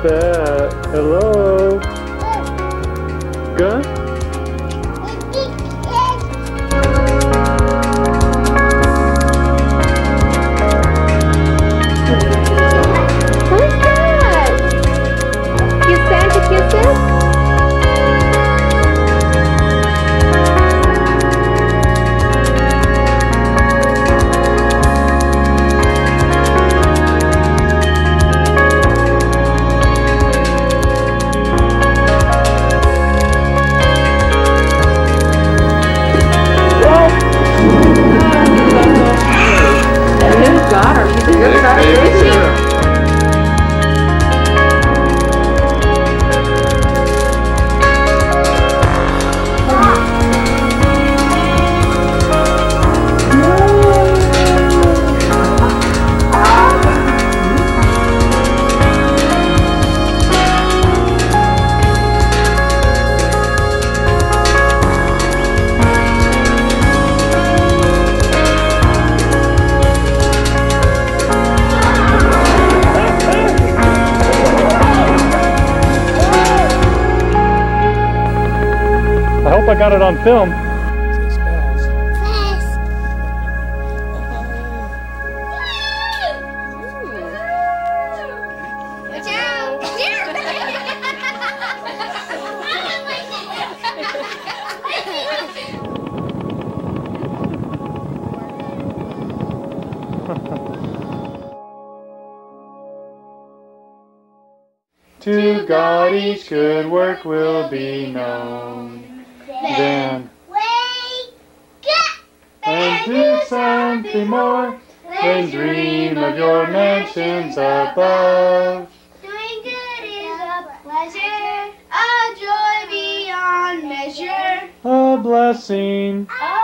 that? Hello? Gun? Who's that? You Santa kisses? Daughter. She's a good daughter, isn't she? I hope I got it on film. Watch out! To God each good work will be known. Then Wake up and do something more than dream of your mansions above. Doing good is a pleasure, a joy beyond measure, A blessing a